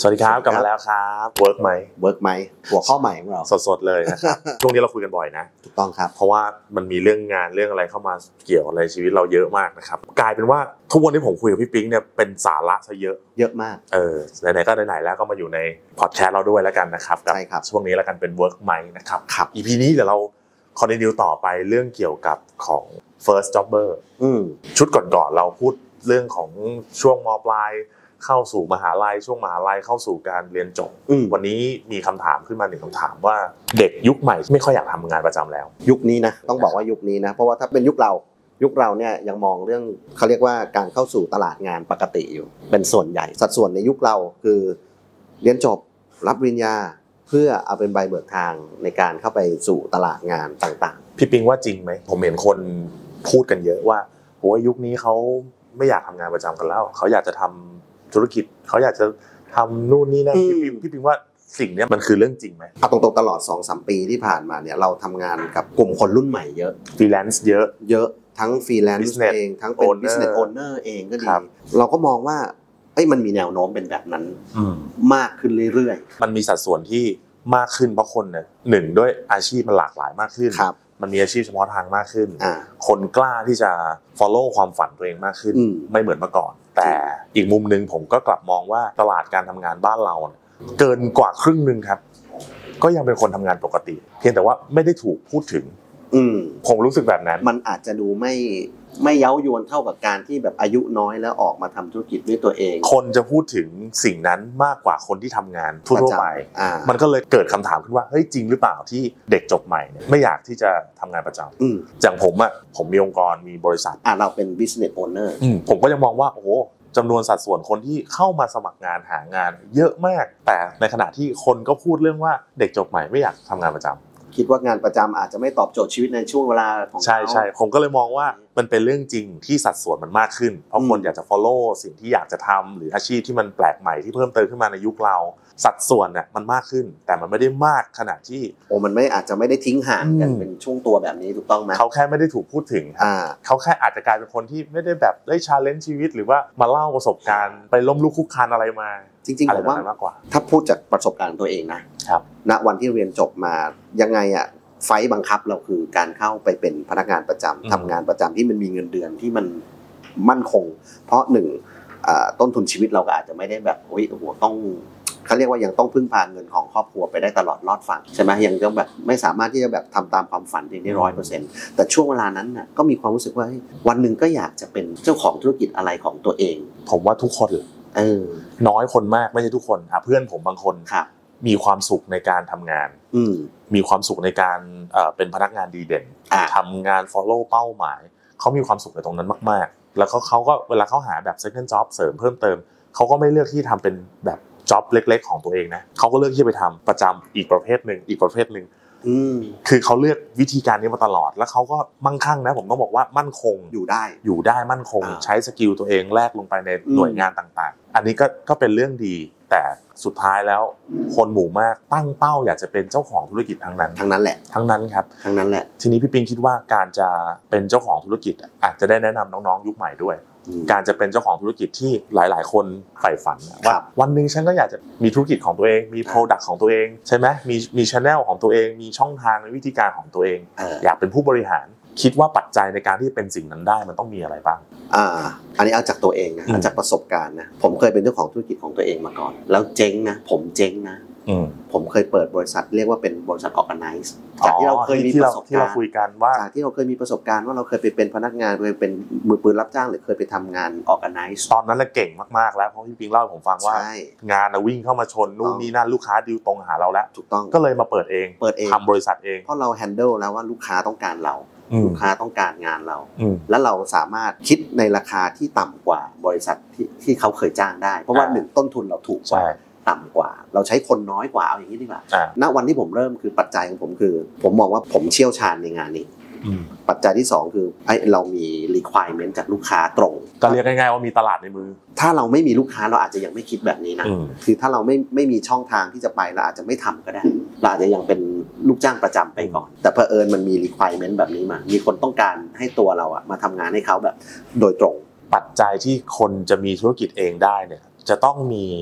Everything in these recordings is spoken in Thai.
สวัสดีครับกลับมาแล้วครับเวิร์กไหมหัวข้อใหม่ของเราสดๆเลยนะครับ ช่วงนี้เราคุยกันบ่อยนะถูกต้องครับเพราะว่ามันมีเรื่องงานเรื่องอะไรเข้ามาเกี่ยวในชีวิตเราเยอะมากนะครับกลายเป็นว่าทุกวันที่ผมคุยกับพี่ปิ๊งเนี่ยเป็นสาระซะเยอะมากไหนๆก็ไหนๆแล้วก็มาอยู่ในพอดแคสต์เราด้วยแล้วกันนะครับใช่ครับช่วงนี้แล้วกันเป็นเวิร์กไหมนะครับ EP นี้เดี๋ยวเราคอนติเนียต่อไปเรื่องเกี่ยวกับของ first jobber ชุดก่อนๆเราพูดเรื่องของช่วงม.ปลายเข้าสู่มหาลัยช่วงมหาลัยเข้าสู่การเรียนจบวันนี้มีคำถามขึ้นมา1คำถามว่าเด็กยุคใหม่ไม่ค่อยอยากทำงานประจำแล้วยุคนี้นะต้องบอกว่ายุคนี้นะเพราะว่าถ้าเป็นยุคเราเนี่ยยังมองเรื่องเขาเรียกว่าการเข้าสู่ตลาดงานปกติอยู่เป็นส่วนใหญ่สัดส่วนในยุคเราคือเรียนจบรับปริญญาเพื่อเอาเป็นใบเบิกทางในการเข้าไปสู่ตลาดงานต่างๆพี่ปิงว่าจริงไหมผมเห็นคนพูดกันเยอะว่าโอ้ยยุคนี้เขาไม่อยากทำงานประจำกันแล้วเขาอยากจะทำธุรกิจเขาอยากจะทำนู่นนี่นั่นพี่ปิงว่าสิ่งนี้มันคือเรื่องจริงไหมเอาตรงๆตลอด 2-3 ปีที่ผ่านมาเนี่ยเราทำงานกับกลุ่มคนรุ่นใหม่เยอะฟรีแลนซ์เยอะทั้งฟรีแลนซ์เองทั้งเป็น business owner เองก็ดีเราก็มองว่ามันมีแนวโน้มเป็นแบบนั้นมากขึ้นเรื่อยๆมันมีสัดส่วนที่มากขึ้นเพราะคนเนี่ยหนึ่งด้วยอาชีพมันหลากหลายมากขึ้นมันมีอาชีพเฉพาะทางมากขึ้นคนกล้าที่จะ follow ความฝันตัวเองมากขึ้นไม่เหมือนเมื่อก่อนแต่อีกมุมนึงผมก็กลับมองว่าตลาดการทำงานบ้านเราเกินกว่าครึ่งนึงครับก็ยังเป็นคนทำงานปกติเพียงแต่ว่าไม่ได้ถูกพูดถึงผมรู้สึกแบบนั้นมันอาจจะดูไม่เย้ายวนเท่ากับการที่แบบอายุน้อยแล้วออกมาทำธุรกิจด้วยตัวเองคนจะพูดถึงสิ่งนั้นมากกว่าคนที่ทำงานทั่วไปมันก็เลยเกิดคำถามขึ้นว่าเฮ้ยจริงหรือเปล่าที่เด็กจบใหม่ไม่อยากที่จะทำงานประจำอย่างผมมีองค์กรมีบริษัทเราเป็น business owner ผมก็ยังมองว่าโอ้โหจำนวนสัดส่วนคนที่เข้ามาสมัครงานหางานเยอะมากแต่ในขณะที่คนก็พูดเรื่องว่าเด็กจบใหม่ไม่อยากทำงานประจำคิดว่างานประจำอาจจะไม่ตอบโจทย์ชีวิตในช่วงเวลาของเขาใช่ผมก็เลยมองว่ามันเป็นเรื่องจริงที่สัดส่วนมันมากขึ้นเพราะคนอยากจะ follow สิ่งที่อยากจะทำหรืออาชีพที่มันแปลกใหม่ที่เพิ่มเติมขึ้นมาในยุคเราสัดส่วนเนี่ยมันมากขึ้นแต่มันไม่ได้มากขนาดที่มันไม่อาจจะไม่ได้ทิ้งห่างกันเป็นช่วงตัวแบบนี้ถูกต้องไหมเขาแค่ไม่ได้ถูกพูดถึงเขาแค่อาจจะกลายเป็นคนที่ไม่ได้แบบได้ challenge ชีวิตหรือว่ามาเล่าประสบการณ์ไปล้มลุกคลุกคลานอะไรมาจริงๆผมว่ามากกว่าถ้าพูดจากประสบการณ์ตัวเองนะครับณวันที่เรียนจบมายังไงไฟบังคับเราคือการเข้าไปเป็นพนักงานประจำทำงานประจำที่มันมีเงินเดือนที่มันมั่นคงเพราะหนึ่งต้นทุนชีวิตเราก็อาจจะไม่ได้แบบโอ้โหต้องเขาเรียกว่ายังต้องพึ่งพาเงินของครอบครัวไปได้ตลอดรอดฝั่งใช่ไหมยังจะแบบไม่สามารถที่จะแบบทำตามความฝันได้ 100% แต่ช่วงเวลานั้นน่ะก็มีความรู้สึกว่าวันหนึ่งก็อยากจะเป็นเจ้าของธุรกิจอะไรของตัวเองผมว่าทุกคนน้อยคนมากไม่ใช่ทุกคนเพื่อนผมบางคนมีความสุขในการทำงานมีความสุขในการเป็นพนักงานดีเด่นทำงาน follow เป้าหมายเขามีความสุขในตรงนั้นมากๆแล้วเขาก็เวลาเขาหาแบบ second job เสริมเพิ่มเติมเขาก็ไม่เลือกที่ทำเป็นแบบ job เล็กๆของตัวเองนะเขาก็เลือกที่จะไปทำประจำอีกประเภทหนึ่งคือเขาเลือกวิธีการนี้มาตลอดแล้วเขาก็มั่งคั่งนะผมต้องบอกว่ามั่นคงอยู่ได้มั่นคงใช้สกิลตัวเองแลกลงไปในหน่วยงานต่างๆอันนี้ก็เป็นเรื่องดีแต่สุดท้ายแล้วคนหมู่มากตั้งเป้าอยากจะเป็นเจ้าของธุรกิจทั้งนั้นแหละทั้งนั้นครับทั้งนั้นแหละทีนี้พี่ปิงคิดว่าการจะเป็นเจ้าของธุรกิจอาจจะได้แนะนำน้องๆยุคใหม่ด้วยการจะเป็นเจ้าของธุรกิจที่หลายๆคนใฝ่ฝันว่าวันนึงฉันก็อยากจะมีธุรกิจของตัวเองมี product ของตัวเองใช่ไหมมี channel ของตัวเองมีช่องทางในวิธีการของตัวเองอยากเป็นผู้บริหารคิดว่าปัจจัยในการที่เป็นสิ่งนั้นได้มันต้องมีอะไรบ้างอันนี้เอาจากตัวเองนะเอาจากประสบการณ์นะผมเคยเป็นเจ้าของธุรกิจของตัวเองมาก่อนแล้วเจ๊งนะผมเจ๊งนะผมเคยเปิดบริษัทเรียกว่าเป็นบริษัท organize จากที่เราเคยมีประสบการณ์คุยกันว่าจากที่เราเคยมีประสบการณ์ว่าเราเคยไปเป็นพนักงานเคยเป็นมือปืนรับจ้างหรือเคยไปทำงาน organize ตอนนั้นเราเก่งมากๆแล้วเพราะพี่ปิงเล่าให้ผมฟังว่างานวิ่งเข้ามาชนนู่นนี่นั่นลูกค้าดีลตรงหาเราแล้วถูกต้องก็เลยมาเปิดเองทำบริษัทเองเพราะเรา handle แล้วว่าลูกค้าต้องการเราลูกค้าต้องการงานเราแล้วเราสามารถคิดในราคาที่ต่ำกว่าบริษัทที่เขาเคยจ้างได้เพราะว่า1ต้นทุนเราถูกกว่าต่ำกว่าเราใช้คนน้อยกว่าเอาอย่างนี้ดีกว่าณวันที่ผมเริ่มคือปัจจัยของผมคือผมมองว่าผมเชี่ยวชาญในงานนี้ปัจจัยที่2คือเรามี requirement จากลูกค้าตรงก็เรียกง่ายๆว่ามีตลาดในมือถ้าเราไม่มีลูกค้าเราอาจจะยังไม่คิดแบบนี้นะคือถ้าเราไม่มีช่องทางที่จะไปเราอาจจะไม่ทำก็ได้เราอาจจะยังเป็นลูกจ้างประจำไปก่อนแต่เผอิญมันมี requirement แบบนี้มามีคนต้องการให้ตัวเรามาทำงานให้เขาแบบโดยตรงปัจจัยที่คนจะมีธุรกิจเองได้เนี่ยจะต้องมี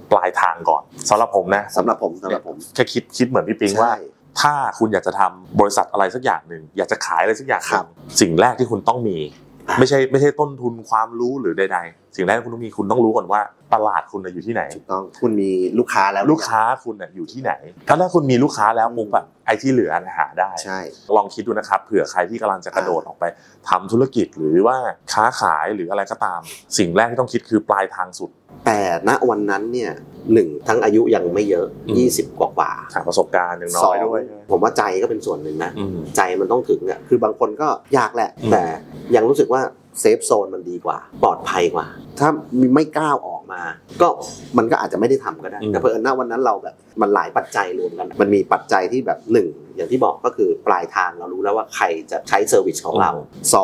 ปลายทางก่อนสำหรับผมนะสำหรับผมแค่คิดเหมือนพี่ปิงว่าถ้าคุณอยากจะทำบริษัทอะไรสักอย่างหนึ่งอยากจะขายอะไรสักอย่างนึงสิ่งแรกที่คุณต้องมีไม่ใช่ต้นทุนความรู้หรือใดๆสิ่งแรกที่คุณต้องมีคุณต้องรู้ก่อนว่าตลาดคุณอยู่ที่ไหนถูกต้องคุณมีลูกค้าแล้วลูกค้าคุณอยู่ที่ไหนถ้าคุณมีลูกค้าแล้วปุ๊บไอ้ที่เหลือหาได้ใช่ลองคิดดูนะครับเผื่อใครที่กำลังจะกระโดดออกไปทำธุรกิจหรือว่าค้าขายหรืออะไรก็ตามสิ่งแรกที่ต้องคิดคือปลายทางสุดแต่ณวันนั้นเนี่ย1ทั้งอายุยังไม่เยอะ20กว่าประสบการณ์ยังน้อยด้วยผมว่าใจก็เป็นส่วนหนึ่งนะใจมันต้องถึงคือบางคนก็อยากแหละแต่ยังรู้สึกว่าเซฟโซนมันดีกว่าปลอดภัยกว่าถ้าไม่กล้าออกมาก็มันก็อาจจะไม่ได้ทำก็ได้แต่เผอิญณวันนั้นเราแบบมันหลายปัจจัยรวมกันมันมีปัจจัยที่แบบ1อย่างที่บอกก็คือปลายทางเรารู้แล้วว่าใครจะใช้เซอร์วิสของเรา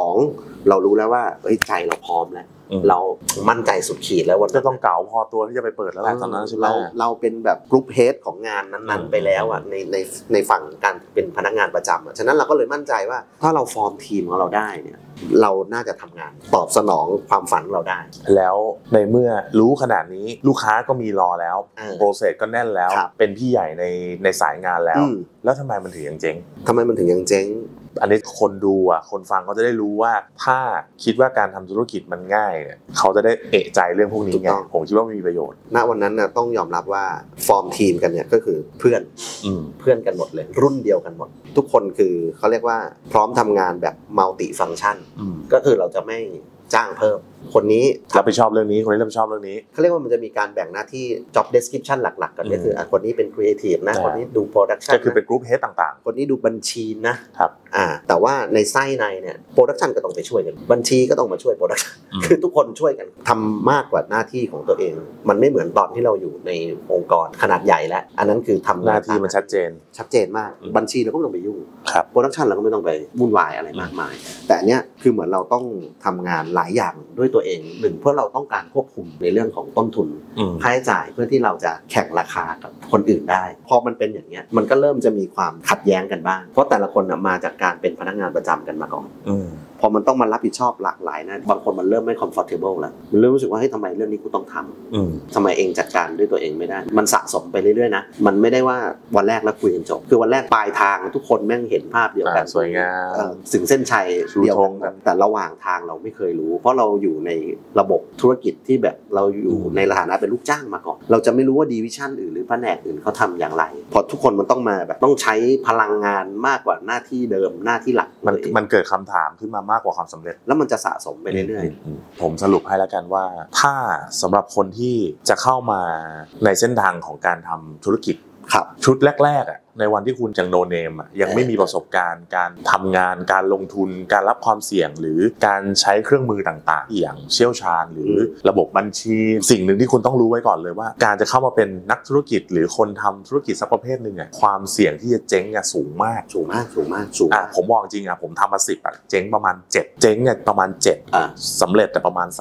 2เรารู้แล้วว่าใจเราพร้อมแล้วเรามั่นใจสุดขีดแล้วว่าจะต้องเก่าพอตัวที่จะไปเปิดแล้วตอนนั้นใช่ไหมเราเป็นแบบกรุ๊ปเฮดของงานนั้นๆไปแล้วอ่ะในฝั่งการเป็นพนักงานประจำฉะนั้นเราก็เลยมั่นใจว่าถ้าเราฟอร์มทีมของเราได้เนี่ยเราน่าจะทำงานตอบสนองความฝันเราได้แล้วในเมื่อรู้ขนาดนี้ลูกค้าก็มีรอแล้วโปรเซสก็แน่นแล้วเป็นพี่ใหญ่ในสายงานแล้วทำไมมันถึงยังเจ๊งอันนี้คนดูคนฟังเขาจะได้รู้ว่าถ้าคิดว่าการทำธุรกิจมันง่ายเนี่ยเขาจะได้เอะใจเรื่องพวกนี้ไงผมคิดว่ามีประโยชน์ณวันนั้นน่ะต้องยอมรับว่าฟอร์มทีมกันเนี่ยก็คือเพื่อนกันหมดเลยรุ่นเดียวกันหมดทุกคนคือเขาเรียกว่าพร้อมทำงานแบบมัลติฟังก์ชันก็คือเราจะไม่จ้างเพิ่มคนนี้รับผิดชอบเรื่องนี้คนนี้รับผิดชอบเรื่องนี้เขาเรียกว่ามันจะมีการแบ่งหน้าที่ job description หลักๆกันก็คือคนนี้เป็น creative นะคนนี้ดู production ก็คือเป็น group head ต่างๆคนนี้ดูบัญชีนะครับแต่ว่าในไส้ในเนี่ย production ก็ต้องไปช่วยกันบัญชีก็ต้องมาช่วย production คือทุกคนช่วยกันทำมากกว่าหน้าที่ของตัวเองมันไม่เหมือนตอนที่เราอยู่ในองค์กรขนาดใหญ่แล้วอันนั้นคือทำหน้าที่มันชัดเจนมากบัญชีเราก็ไม่ต้องไปยุ่ง production เราก็ไม่ต้องไปวุ่นวายอะไรมากมายแต่อันเนี้ยคือเหมือนเราต้องทำงานหลายอย่างด้วยตัวเองหนึ่งเพื่อเราต้องการควบคุมในเรื่องของต้นทุนค่าใช้จ่ายเพื่อที่เราจะแข่งราคากับคนอื่นได้พอมันเป็นอย่างเงี้ยมันก็เริ่มจะมีความขัดแย้งกันบ้างเพราะแต่ละคนมาจากการเป็นพนักงานประจำกันมาก่อนพอมันต้องมารับผิดชอบหลากหลายนะบางคนมันเริ่มไม่ comfortable แล้วมันเริ่มรู้สึกว่าเฮ้ยทำไมเรื่องนี้กูต้องทำทำไมเองจัดการด้วยตัวเองไม่ได้มันสะสมไปเรื่อยๆนะมันไม่ได้ว่าวันแรกแล้วคุยกันจบคือวันแรกปลายทางทุกคนแม่งเห็นภาพเดียวกันสวยงามถึงเส้นชัยเดียวกันแต่ระหว่างทางเราไม่เคยรู้เพราะเราอยู่ในระบบธุรกิจที่แบบเราอยู่ในฐานะเป็นลูกจ้างมาก่อนเราจะไม่รู้ว่าดิวิชั่นอื่นหรือแผนกอื่นเขาทำอย่างไรพอทุกคนมันต้องมาแบบต้องใช้พลังงานมากกว่าหน้าที่เดิมหน้าที่หลักมันเกิดคำถามขึ้นมามากกว่าความสำเร็จแล้วมันจะสะสมไปเรื่อยๆผมสรุปให้แล้วกันว่าถ้าสำหรับคนที่จะเข้ามาในเส้นทางของการทำธุรกิจชุดแรกๆในวันที่คุณยังโนเนมยังไม่มีประสบการณ์การทำงานการลงทุนการรับความเสี่ยงหรือการใช้เครื่องมือต่างๆอย่างเชี่ยวชาญหรือระบบบัญชีสิ่งหนึ่งที่คุณต้องรู้ไว้ก่อนเลยว่าการจะเข้ามาเป็นนักธุรกิจหรือคนทำธุรกิจสักประเภทนึงความเสี่ยงที่จะเจ๊งสูงมากผมบอกจริงผมทำมา10เจ๊งประมาณ7เจ๊งประมาณ7สำเร็จแต่ประมาณ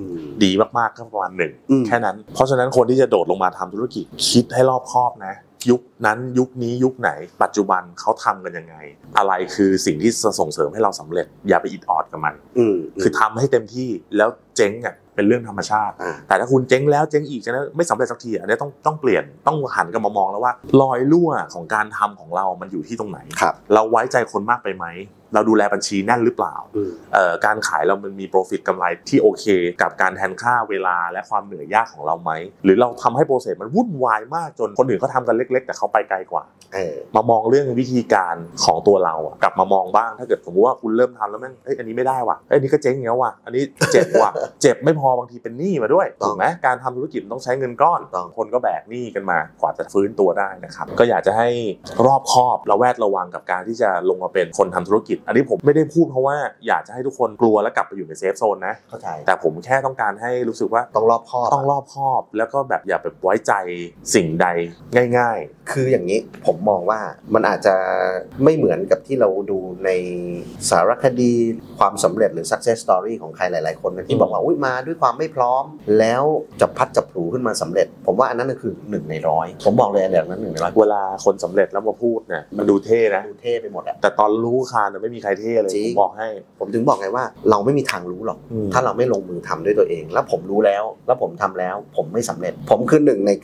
3ดีมากๆก็ประมาณ1แค่นั้นเพราะฉะนั้นคนที่จะโดดลงมาทำธุรกิจคิดให้รอบคอบนะยุคนั้นยุคนี้ยุคไหนปัจจุบันเขาทำกันยังไงอะไรคือสิ่งที่จะส่งเสริมให้เราสำเร็จอย่าไปอิดออดกับมันคือทำให้เต็มที่แล้วเจ๊งเป็นเรื่องธรรมชาติแต่ถ้าคุณเจ๊งแล้วเจ๊งอีกนะไม่สำเร็จสักทีอันนี้ต้องเปลี่ยนต้องหันกลับมามองแล้วว่ารอยรั่วของการทำของเรามันอยู่ที่ตรงไหนเราไว้ใจคนมากไปไหมเราดูแลบัญชีแน่นหรือเปล่าการขายเรามันมี profit กำไรที่โอเคกับการแทนค่าเวลาและความเหนื่อยยากของเราไหมหรือเราทำให้โปรเซสมันวุ่นวายมากจนคนอื่นเขาทำกันเล็กๆแต่เขาไปไกลกว่ามามองเรื่องวิธีการของตัวเรากลับมามองบ้างถ้าเกิดสมมติว่าคุณเริ่มทำแล้วแม่งอันนี้ไม่ได้ว่ะอันนี้ก็เจ๊งแล้วว่ะอันนี้เจ็บว่ะเจ็บไม่พอบางทีเป็นหนี้มาด้วยถูกไหมการทำธุรกิจต้องใช้เงินก้อนคนก็แบกหนี้กันมากว่าจะฟื้นตัวได้นะครับก็อยากจะให้รอบคอบระแวดระวังกับการที่จะลงมาเป็นคนทำธุรกิจอันนี้ผมไม่ได้พูดเพราะว่าอยากจะให้ทุกคนกลัวแล้วกลับไปอยู่ในเซฟโซนนะแต่ผมแค่ต้องการให้รู้สึกว่าต้องรอบคอบแล้วก็แบบอย่าไปไว้ใจสิ่งใดง่ายๆคืออย่างนี้ผมมองว่ามันอาจจะไม่เหมือนกับที่เราดูในสารคดีความสำเร็จหรือ success story ของใครหลายๆคนที่บอกว่ามาด้วยความไม่พร้อมแล้วจะพัดจะผูขึ้นมาสำเร็จผมว่าอันนั้นคือ1 ใน 100ผมบอกเลยอันนั้น1 ใน 100 เวลาคนสำเร็จแล้วมาพูดเนี่ยมันดูเท่นะดูเท่ไปหมดแต่ตอนรู้คานไม่ไม่มีใครเท่เลยผมบอกให้ผมถึงบอกไงว่าเราไม่มีทางรู้หรอกถ้าเราไม่ลงมือทำด้วยตัวเองแล้วผมรู้แล้วผมทำแล้วผมไม่สำเร็จผมคือ1ใน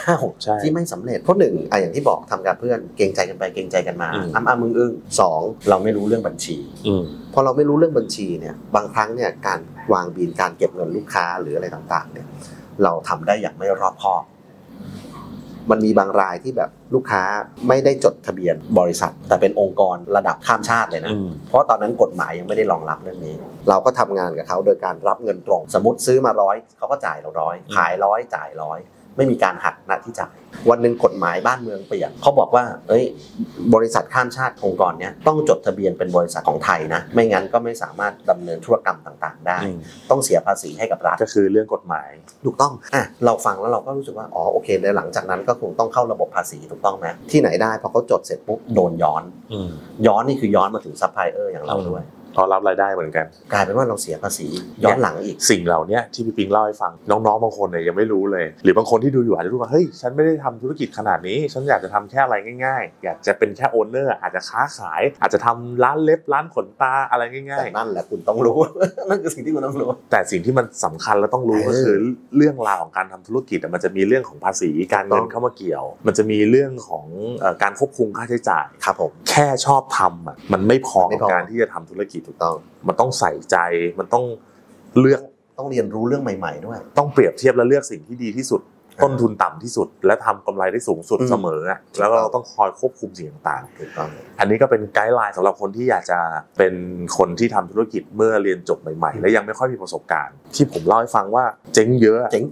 99ที่ไม่สำเร็จเพราะ1อย่างที่บอกทำกับเพื่อนเกรงใจกันไปเกรงใจกันมามึง2เราไม่รู้เรื่องบัญชีพอเราไม่รู้เรื่องบัญชีเนี่ยบางครั้งเนี่ยการวางบิลการเก็บเงินลูกค้าหรืออะไรต่างๆเนี่ยเราทำได้อย่างไม่รอบคอบมันมีบางรายที่แบบลูกค้าไม่ได้จดทะเบียนบริษัทแต่เป็นองค์กรระดับข้ามชาติเลยนะเพราะตอนนั้นกฎหมายยังไม่ได้รองรับเรื่องนี้เราก็ทำงานกับเขาโดยการรับเงินตรงสมมติซื้อมา100เขาก็จ่ายเรา100ขาย100จ่าย100ไม่มีการหักหน้าที่จ่ายวันหนึ่งกฎหมายบ้านเมืองเปลี่ยนเขาบอกว่าบริษัทข้ามชาติองค์กรเนี้ยต้องจดทะเบียนเป็นบริษัทของไทยนะไม่งั้นก็ไม่สามารถดำเนินธุรกรรมต่างๆได้ต้องเสียภาษีให้กับรัฐก็คือเรื่องกฎหมายถูกต้องเราฟังแล้วเราก็รู้สึกว่าอ๋อโอเคในหลังจากนั้นก็คงต้องเข้าระบบภาษีถูกต้องไหมที่ไหนได้พอเขาจดเสร็จปุ๊บโดนย้อนนี่คือย้อนมาถึงซัพพลายเออร์อย่างเราด้วยพอรับรายได้เหมือนกันกลายเป็นว่าเราเสียภาษีย้อนหลังอีกสิ่งเหล่านี้ที่พี่ปิงเล่าให้ฟังน้องๆบางคนเนี่ยยังไม่รู้เลยหรือบางคนที่ดูอยู่อาจจะรู้ว่าเฮ้ยฉันไม่ได้ทำธุรกิจขนาดนี้ฉันอยากจะทำแค่อะไรง่ายๆอยากจะเป็นแค่โอนเนอร์อาจจะค้าขายอาจจะทำร้านเล็บร้านขนตาอะไรง่ายๆแต่นั่นแหละคุณต้องรู้ นั่นคือสิ่งที่คุณต้องรู้แต่สิ่งที่มันสำคัญและต้องรู้ก็คือเรื่องราวของการทำธุรกิจมันจะมีเรื่องของภาษีการเงินเข้ามาเกี่ยวมันจะมีเรื่องของการควบคุมค่าใช้จ่ายครับผมแค่ชอบทำมันไม่พอกับการที่จะทำธุรกิจถูกต้องมันต้องใส่ใจมันต้องเลือกต้องเรียนรู้เรื่องใหม่ๆด้วยต้องเปรียบเทียบและเลือกสิ่งที่ดีที่สุดต้นทุนต่ำที่สุดและทำกำไรได้สูงสุดเสมอแล้วเราต้องคอยควบคุมสิ่งต่างๆถูกต้องอันนี้ก็เป็นไกด์ไลน์สำหรับคนที่อยากจะเป็นคนที่ทำธุรกิจเมื่อเรียนจบใหม่ๆและยังไม่ค่อยมีประสบการณ์ที่ผมเล่าให้ฟังว่าเจ๊งเยอะเจ๊ง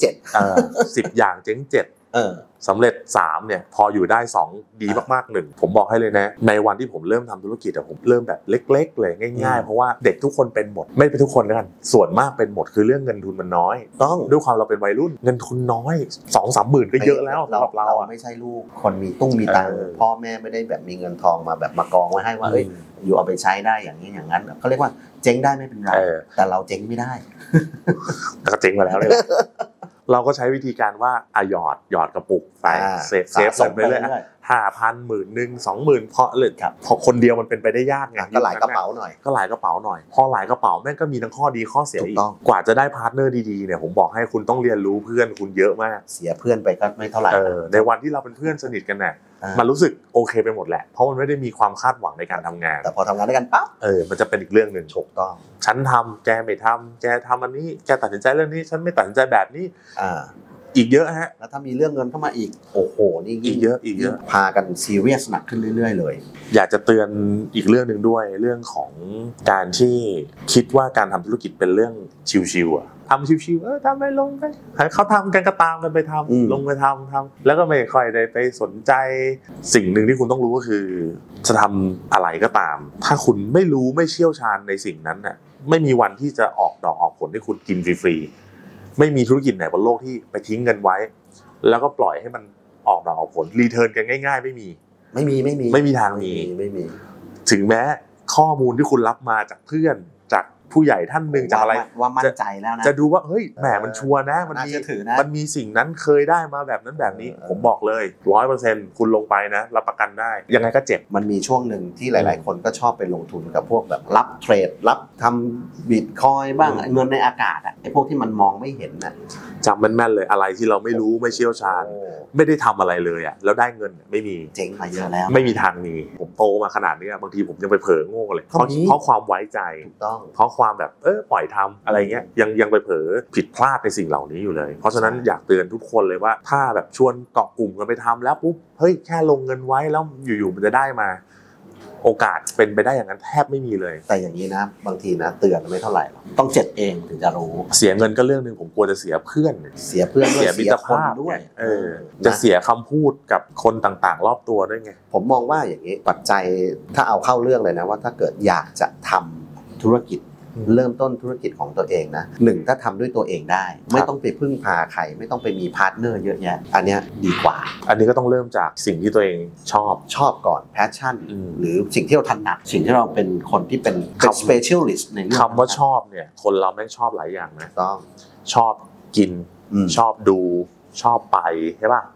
7 10อย่างเจ๊ง7สำเร็จ3เนี่ยพออยู่ได้2ดีมากๆ1ผมบอกให้เลยนะในวันที่ผมเริ่มทำธุรกิจผมเริ่มแบบเล็กๆเลยง่ายๆเพราะว่าเด็กทุกคนเป็นหมดไม่เป็นทุกคนกันส่วนมากเป็นหมดคือเรื่องเงินทุนมันน้อยต้องด้วยความเราเป็นวัยรุ่นเงินทุนน้อย 2-3 หมื่นก็เยอะแล้วสำหรับเราไม่ใช่ลูกคนมีตุ้งมีตังพ่อแม่ไม่ได้แบบมีเงินทองมาแบบมากองไว้ให้ว่าอยู่เอาไปใช้ได้อย่างนี้อย่างนั้นเขาเรียกว่าเจ๊งได้ไม่เป็นไรแต่เราเจ๊งไม่ได้ก็เจ๊งมาแล้วเลยเราก็ใช้วิธีการว่าหยอดกระปุกไปเซฟไปเรื่อย5,000 10,000 20,000เพราะเลยพอคนเดียวมันเป็นไปได้ยากไงก็หลายกระเป๋าหน่อยพอหลายกระเป๋าแม่งก็มีทั้งข้อดีข้อเสียอีกกว่าจะได้พาร์ทเนอร์ดีๆเนี่ยผมบอกให้คุณต้องเรียนรู้เพื่อนคุณเยอะมากเสียเพื่อนไปก็ไม่เท่าไหร่ในวันที่เราเป็นเพื่อนสนิทกันเนี่ยมันรู้สึกโอเคไปหมดแหละเพราะมันไม่ได้มีความคาดหวังในการทำงานแต่พอทำงานด้วยกันปั๊บมันจะเป็นอีกเรื่องนึงถูกต้องฉันทำแกไม่ทำแกทำอันนี้แกตัดสินใจเรื่องนี้ฉันไม่ตัดสินใจแบบนี้อีกเยอะฮะแล้วถ้ามีเรื่องเงินเข้ามาอีกโอ้โหนี่อีกเยอะพากันซีเรียสหนักขึ้นเรื่อยๆเลยอยากจะเตือนอีกเรื่องนึงด้วยเรื่องของการที่คิดว่าการทำธุรกิจเป็นเรื่องชิวๆทำชิวๆทำไปลงไปเขาทำกันก็ตามกันไปทำลงไปทำแล้วก็ไม่ค่อยได้ไปสนใจสิ่งหนึ่งที่คุณต้องรู้ก็คือจะทำอะไรก็ตามถ้าคุณไม่รู้ไม่เชี่ยวชาญในสิ่งนั้นน่ะไม่มีวันที่จะออกดอกออกผลให้คุณกินฟรีๆไม่มีธุรกิจไหนบนโลกที่ไปทิ้งเงินไว้แล้วก็ปล่อยให้มันออกดอกออกผลรีเทิร์นกันง่ายๆไม่มีทางมีถึงแม้ข้อมูลที่คุณรับมาจากเพื่อนจากผู้ใหญ่ท่านนึงจากอะไรว่ามั่นใจแล้วนะจะดูว่าเฮ้ยแหมมันชัวร์นะมันมีสิ่งนั้นเคยได้มาแบบนั้นแบบนี้ผมบอกเลย 100% คุณลงไปนะรับประกันได้ยังไงก็เจ็บมันมีช่วงนึงที่หลายๆคนก็ชอบไปลงทุนกับพวกแบบรับเทรดรับทำบิตคอยบ้างเงินในอากาศไอ้พวกที่มันมองไม่เห็นน่ะจำแม่นๆเลยอะไรที่เราไม่รู้ไม่เชี่ยวชาญไม่ได้ทำอะไรเลยแล้วได้เงินไม่มีเจ๊งมาเยอะแล้วไม่มีทางมีผมโตมาขนาดนี้บางทีผมยังไปเผลอโง่เลยเพราะความไว้ใจเพราะความแบบปล่อยทำอะไรเงี้ยยังไปเผลอผิดพลาดในสิ่งเหล่านี้อยู่เลยเพราะฉะนั้นอยากเตือนทุกคนเลยว่าถ้าแบบชวนเกาะกลุ่มกันไปทำแล้วปุ๊บเฮ้ยแค่ลงเงินไว้แล้วอยู่ๆมันจะได้มาโอกาสเป็นไปได้อย่างนั้นแทบไม่มีเลยแต่อย่างนี้นะบางทีนะเตือนไม่เท่าไหร่หรอกต้องเจ็บเองถึงจะรู้เสียเงินก็เรื่องนึงผมกลัวจะเสียเพื่อนเสียมิตรภาพด้วยจะเสียคำพูดกับคนต่างๆรอบตัวด้วยไงผมมองว่าอย่างนี้ปัจจัยถ้าเอาเข้าเรื่องเลยนะว่าถ้าเกิดอยากจะทำธุรกิจเริ่มต้นธุรกิจของตัวเองนะ1ถ้าทำด้วยตัวเองได้ไม่ต้องไปพึ่งพาใครไม่ต้องไปมีพาร์ทเนอร์เยอะแยะอันนี้ดีกว่าอันนี้ก็ต้องเริ่มจากสิ่งที่ตัวเองชอบก่อนแพชชั่นหรือสิ่งที่เราถนัดสิ่งที่เราเป็นคนที่เป็น specialist ในเรื่องคำว่าชอบเนี่ยคนเราแม่งชอบหลายอย่างนะต้องชอบกินชอบดูชอบไปใช่ป่ะ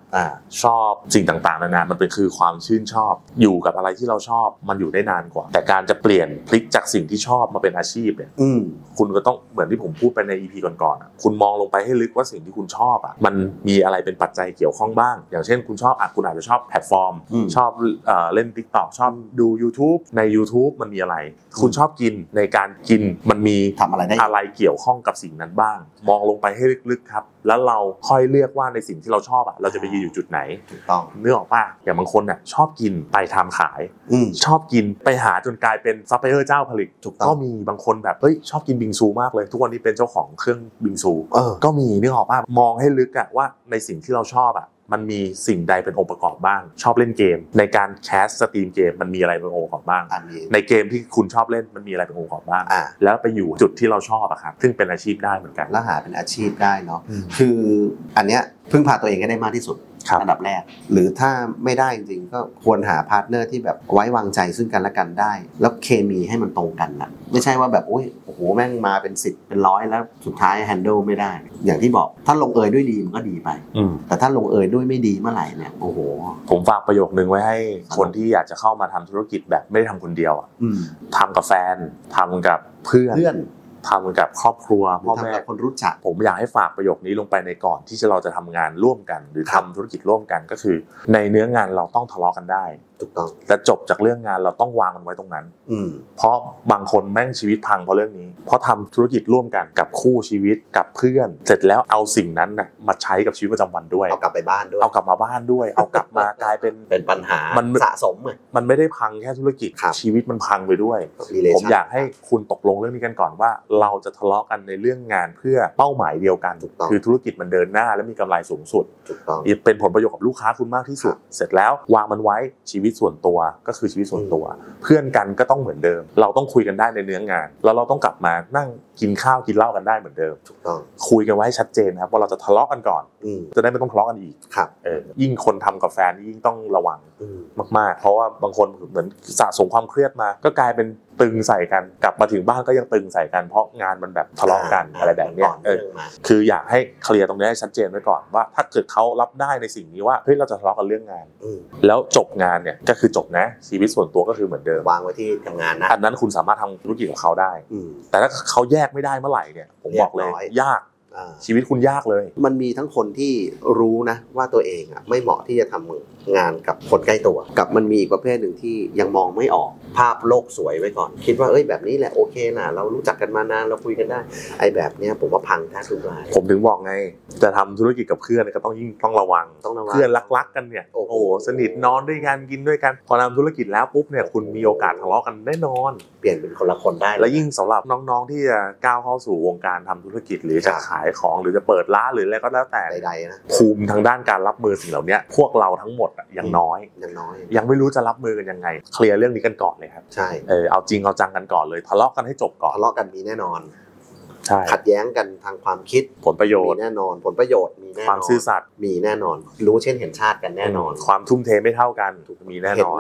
ชอบสิ่งต่างๆนานามันเป็นคือความชื่นชอบอยู่กับอะไรที่เราชอบมันอยู่ได้นานกว่าแต่การจะเปลี่ยนพลิกจากสิ่งที่ชอบมาเป็นอาชีพเนี่ยคุณก็ต้องเหมือนที่ผมพูดไปใน EP ก่อนๆคุณมองลงไปให้ลึกว่าสิ่งที่คุณชอบมันมีอะไรเป็นปัจจัยเกี่ยวข้องบ้างอย่างเช่นคุณชอบคุณอาจจะชอบแพลตฟอร์มชอบเล่น TikTok ชอบดู YouTube ใน YouTube มันมีอะไรคุณชอบกินในการกินมันมีทำอะไรได้อะไรเกี่ยวข้องกับสิ่งนั้นบ้างมองลงไปให้ลึกๆครับแล้วเราค่อยเลือกว่าในสิ่งที่เราชอบเราจะไปยืนอยู่จุดไหนถูกต้องนึกออกป่ะอย่างบางคนชอบกินไปทำขายชอบกินไปหาจนกลายเป็นซัพพลายเออร์เจ้าผลิตก็มีบางคนแบบเฮ้ยชอบกินบิงซูมากเลยทุกวันนี้เป็นเจ้าของเครื่องบิงซูก็มีนึกออกป่ะมองให้ลึกว่าในสิ่งที่เราชอบมันมีสิ่งใดเป็นองค์ประกอบบ้างชอบเล่นเกมในการแคสสตรีมเกมมันมีอะไรเป็นองค์ประกอบบ้างในเกมที่คุณชอบเล่นมันมีอะไรเป็นองค์ประกอบบ้างแล้วไปอยู่จุดที่เราชอบครับซึ่งเป็นอาชีพได้เหมือนกันแล้วหาเป็นอาชีพได้เนาะคืออันเนี้ยพึ่งพาตัวเองให้ได้มากที่สุดอันดับแรกหรือถ้าไม่ได้จริงๆก็ควรหาพาร์ทเนอร์ที่แบบไว้วางใจซึ่งกันและกันได้แล้วเคมีให้มันตรงกันนะไม่ใช่ว่าแบบโอ้โหแม่งมาเป็น10เป็น100แล้วสุดท้ายแฮนเดิลไม่ได้อย่างที่บอกถ้าลงเอยด้วยดีมันก็ดีไปแต่ถ้าลงเอยด้วยไม่ดีเมื่อไหร่เนี่ยโอ้โหผมฝากประโยคนึงไว้ให้คนที่อยากจะเข้ามาทำธุรกิจแบบไม่ได้ทำคนเดียวทำกับแฟนทำกับเพื่อนทำกับครอบครัวพ่อแม่คนรู้จักผมอยากให้ฝากประโยคนี้ลงไปในก่อนที่เราจะทำงานร่วมกันหรือทำธุรกิจร่วมกันก็คือในเนื้องานเราต้องทะเลาะกันได้ถูกต้องและจบจากเรื่องงานเราต้องวางมันไว้ตรงนั้นเพราะบางคนแม่งชีวิตพังเพราะเรื่องนี้เพราะทำธุรกิจร่วมกันกับคู่ชีวิตกับเพื่อนเสร็จแล้วเอาสิ่งนั้นมาใช้กับชีวิตประจำวันด้วยเอากลับไปบ้านด้วยเอากลับมาบ้านด้วยเอากลับมากลายเป็นปัญหาสะสมมันไม่ได้พังแค่ธุรกิจชีวิตมันพังไปด้วยผมอยากให้คุณตกลงเรื่องนี้กันก่อนว่าเราจะทะเลาะกันในเรื่องงานเพื่อเป้าหมายเดียวกันคือธุรกิจมันเดินหน้าและมีกำไรสูงสุดเป็นผลประโยชน์กับลูกค้าคุณมากที่สุดเสร็จแล้ววางมันไว้ชีวิตส่วนตัวก็คือชีวิตส่วนตัวเพื่อนกันก็ต้องเหมือนเดิมเราต้องคุยกันได้ในเนื้องานแล้วเราต้องกลับมานั่งกินข้าวกินเหล้ากันได้เหมือนเดิมถูกต้องคุยกันไว้ชัดเจนครับว่าเราจะทะเลาะกันก่อนจะได้ไม่ต้องทะเลาะกันอีกครับยิ่งคนทำกาแฟนี่ยิ่งต้องระวังมากๆเพราะว่าบางคนเหมือนสะสมความเครียดมาก็กลายเป็นตึงใส่กันกลับมาถึงบ้านก็ยังตึงใส่กันเพราะงานมันแบบทะเลาะกันอะไรแบบนี้คืออยากให้เคลียร์ตรงนี้ให้ชัดเจนไว้ก่อนว่าถ้าเกิดเขารับได้ในสิ่งนี้ว่าเฮ้ยเราจะทะเลาะกันเรื่องงานแล้วจบงานเนี่ยก็คือจบนะชีวิตส่วนตัวก็คือเหมือนเดิมวางไว้ที่ทำงานนะอันนั้นคุณสามารถทำธุรกิจของเขาได้แต่ถ้าเขาแยกไม่ได้เมื่อไหร่เนี่ยผมบอกเลยยากชีวิตคุณยากเลยมันมีทั้งคนที่รู้นะว่าตัวเองไม่เหมาะที่จะทำงานกับคนใกล้ตัวกับมันมีอีกประเภทหนึ่งที่ยังมองไม่ออกภาพโลกสวยไว้ก่อนคิดว่าแบบนี้แหละโอเคนะเรารู้จักกันมานานเราคุยกันได้ไอ้แบบเนี้ยผมว่าพังแทบทุกรายผมถึงบอกไงจะทำธุรกิจกับเพื่อนก็ต้องระวังเพื่อนรักกันเนี่ยโอ้โหสนิทนอนด้วยกันกินด้วยกันพอทำธุรกิจแล้วปุ๊บเนี่ยคุณมีโอกาสทะเลาะกันแน่นอนเปลี่ยนเป็นคนละคนได้แล้วยิ่งสำหรับน้องๆที่จะก้าวเข้าสู่วงการทำธุรกิจหรือจะขายของหรือจะเปิดร้านหรืออะไรก็แล้วแต่ใดๆนะภูมิทางด้านการรับมือสิ่งเหล่านี้พวกเราทั้งหมดยังน้อยยังไม่รู้จะรับมือกันยังไงเคลียร์เรื่องนี้กันก่อนเลยครับใช่เอาจริงเอาจังกันก่อนเลยทะเลาะกันให้จบก่อนทะเลาะกันมีแน่นอนใช่ขัดแย้งกันทางความคิดผลประโยชน์มีแน่นอนผลประโยชน์มีแน่นอนความซื่อสัตย์มีแน่นอนรู้เช่นเห็นชาติกันแน่นอนความทุ่มเทไม่เท่ากันมีแน่นอน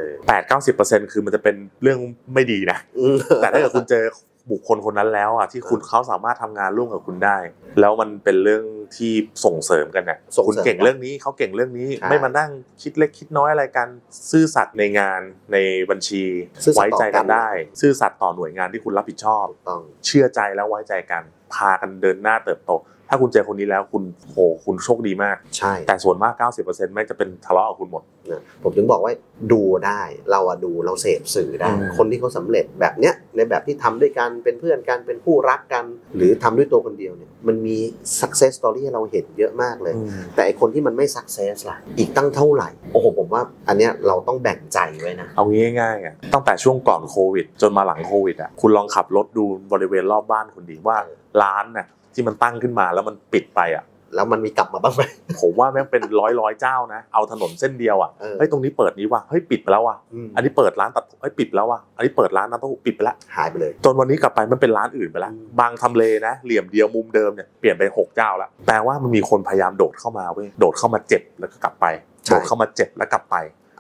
8-90% คือมันจะเป็นเรื่องไม่ดีนะแต่ถ้าเกิดคุณเจอบุคคลคนนั้นแล้วที่คุณเขาสามารถทำงานร่วมกับคุณได้แล้วมันเป็นเรื่องที่ส่งเสริมกันคุณเก่งเรื่องนี้เขาเก่งเรื่องนี้ไม่มานั่งคิดเล็กคิดน้อยอะไรกันซื่อสัตย์ในงานในบัญชีไว้ใจกันได้ซื่อสัตย์ต่อหน่วยงานที่คุณรับผิดชอบเชื่อใจแล้วไว้ใจกันพากันเดินหน้าเติบโตถ้าคุณเจอคนนี้แล้วคุณโชคดีมากใช่แต่ส่วนมาก 90% แม่งจะเป็นทะเลาะกับคุณหมดผมถึงบอกว่าดูได้เราดูเราเสพสื่อได้คนที่เขาสำเร็จแบบเนี้ยในแบบที่ทำด้วยกันเป็นเพื่อนกันเป็นคู่รักกันหรือทำด้วยตัวคนเดียวเนี่ยมันมี success story ให้เราเห็นเยอะมากเลยแต่ไอคนที่มันไม่ success ล่ะอีกตั้งเท่าไหร่โอ้โหผมว่าอันเนี้ยเราต้องแบ่งใจไว้นะเอาง่ายๆตั้งแต่ช่วงก่อนโควิดจนมาหลังโควิดคุณลองขับรถดูบริเวณรอบบ้านคุณดีว่าร้านน่ะที่มันตั้งขึ้นมาแล้วมันปิดไปแล้วมันมีกลับมาบ้างไหมผมว่าแม่งเป็นร้อยเจ้านะเอาถนนเส้นเดียวเฮ้ยตรงนี้เปิดนี้ว่ะเฮ้ยปิดไปแล้วว่ะอันนี้เปิดร้านตัดเฮ้ยปิดแล้วว่ะอันนี้เปิดร้านน้ำเต้าหู้ปิดไปแล้วหายไปเลยจนวันนี้กลับไปมันเป็นร้านอื่นไปแล้วบางทำเลนะเหลี่ยมเดียวมุมเดิมเนี่ยเปลี่ยนไป6เจ้าแล้วแปลว่ามันมีคนพยายามโดดเข้ามาเว้ยโดดเข้ามาเจ็บแล้วก็กลับไปโดดเข้ามาเจ็บแล้วกลับไป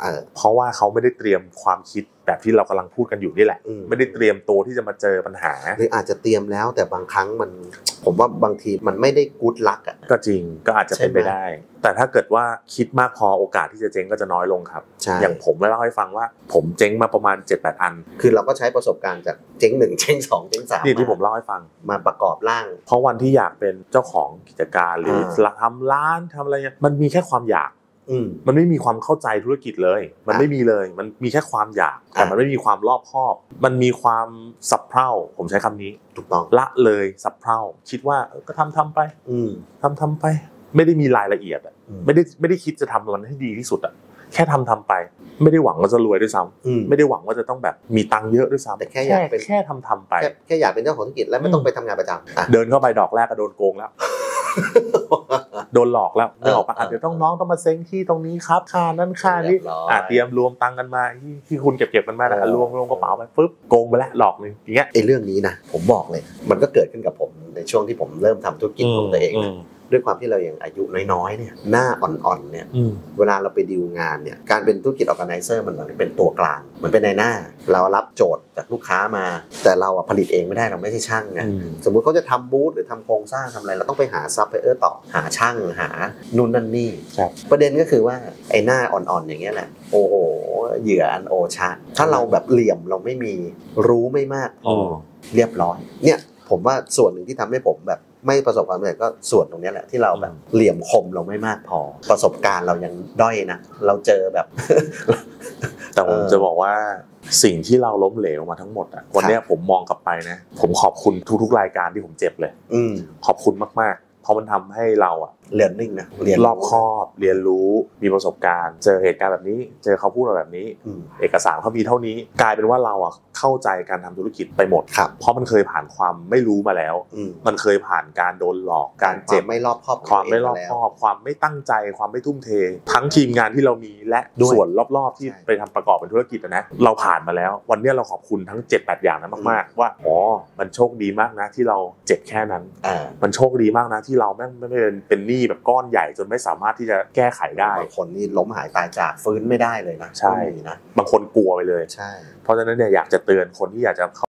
เพราะว่าเขาไม่ได้เตรียมความคิดแบบที่เรากำลังพูดกันอยู่นี่แหละไม่ได้เตรียมตัวที่จะมาเจอปัญหาหรืออาจจะเตรียมแล้วแต่บางครั้งผมว่าบางทีมันไม่ได้กู๊ดลักอ่ะก็จริงก็อาจจะเป็นไปได้แต่ถ้าเกิดว่าคิดมากพอโอกาสที่จะเจ๊งก็จะน้อยลงครับอย่างผมเล่าให้ฟังว่าผมเจ๊งมาประมาณ 7-8 อันคือเราก็ใช้ประสบการณ์จากเจ๊ง1เจ๊ง2เจ๊ง3 นี่ที่ผมเล่าให้ฟังมาประกอบร่างเพราะวันที่อยากเป็นเจ้าของกิจการหรือทำร้านทำอะไรมันมีแค่ความอยากมันไม่มีความเข้าใจธุรกิจเลยมันไม่มีเลยมันมีแค่ความอยากแต่มันไม่มีความรอบคอบมันมีความสับเพร่าผมใช้คำนี้ถูกต้องละเลยสับเพร่าคิดว่าก็ทำไปทำไปไม่ได้มีรายละเอียดไม่ได้คิดจะทำมันให้ดีที่สุดอ่ะแค่ทำไปไม่ได้หวังว่าจะรวยด้วยซ้ำไม่ได้หวังว่าจะต้องแบบมีตังค์เยอะด้วยซ้ำแต่แค่อยากเป็นแค่ทำไปแค่อยากเป็นเจ้าของธุรกิจแล้วไม่ต้องไปทำงานประจำเดินเข้าไปดอกแรกก็โดนโกงแล้วโดนหลอกแล้วไม่ออกปะเดี๋ยวน้องต้องมาเซ้งที่ตรงนี้ครับค่านั้นค่านี้เตรียมรวมตังค์กันมาที่คุณเก็บกันมาแล้วรวมกระเป๋าไปปึ๊บโกงไปแล้วหลอกนึงอย่างเงี้ยไอ้เรื่องนี้นะผมบอกเลยมันก็เกิดขึ้นกับผมในช่วงที่ผมเริ่มทำธุรกิจของตัวเองด้วยความที่เรายังอายุน้อยๆเนี่ยหน้าอ่อนๆเนี่ยเวลาเราไปดีลงานเนี่ยการเป็นธุรกิจออร์แกไนเซอร์มันเหมือนเป็นตัวกลางเหมือนเป็นนายหน้าเรารับโจทย์จากลูกค้ามาแต่เราผลิตเองไม่ได้เราไม่ใช่ช่างไงสมมุติเขาจะทำบูธหรือทำโครงสร้างทำอะไรเราต้องไปหาซัพพลายเออร์ต่อหาช่างหานู่นนั่นนี่ประเด็นก็คือว่าไอ้หน้าอ่อนๆอย่างเงี้ยแหละโอ้โหเหยื่ออันโอชะถ้าเราแบบเหลี่ยมเราไม่มีรู้ไม่มากเรียบร้อยเนี่ยผมว่าส่วนหนึ่งที่ทำให้ผมแบบไม่ประสบความสำเร็จก็ส่วนตรงนี้แหละที่เราแบบเหลี่ยมคมเราไม่มากพอประสบการณ์เรายังด้อยนะเราเจอแบบแต่ผมจะบอกว่าสิ่งที่เราล้มเหลวมาทั้งหมดอ่ะวันนี้ผมมองกลับไปนะผมขอบคุณทุกๆรายการที่ผมเจ็บเลยขอบคุณมากๆเพราะมันทำให้เราอ่ะเรียนนิ่งนะรอบคอบเรียนรู้มีประสบการณ์เจอเหตุการณ์แบบนี้เจอเขาพูดมาแบบนี้เอกสารเขามีเท่านี้กลายเป็นว่าเราอ่ะเข้าใจการทำธุรกิจไปหมดเพราะมันเคยผ่านความไม่รู้มาแล้วมันเคยผ่านการโดนหลอกการเจ็บไม่รอบคอบความไม่รอบคอบความไม่ตั้งใจความไม่ทุ่มเททั้งทีมงานที่เรามีและส่วนรอบๆที่ไปทำประกอบเป็นธุรกิจนะเราผ่านมาแล้ววันนี้เราขอบคุณทั้ง 7-8 อย่างนั้นมากๆว่าอ๋อมันโชคดีมากนะที่เราเจ็บแค่นั้นมันโชคดีมากนะที่เราไม่เป็นหนี้แบบก้อนใหญ่จนไม่สามารถที่จะแก้ไขได้บางคนนี่ล้มหายตายจากฟื้นไม่ได้เลยนะใช่นะบางคนกลัวไปเลยใช่เพราะฉะนั้นเนี่ยอยากจะเตือนคนที่อยากจะ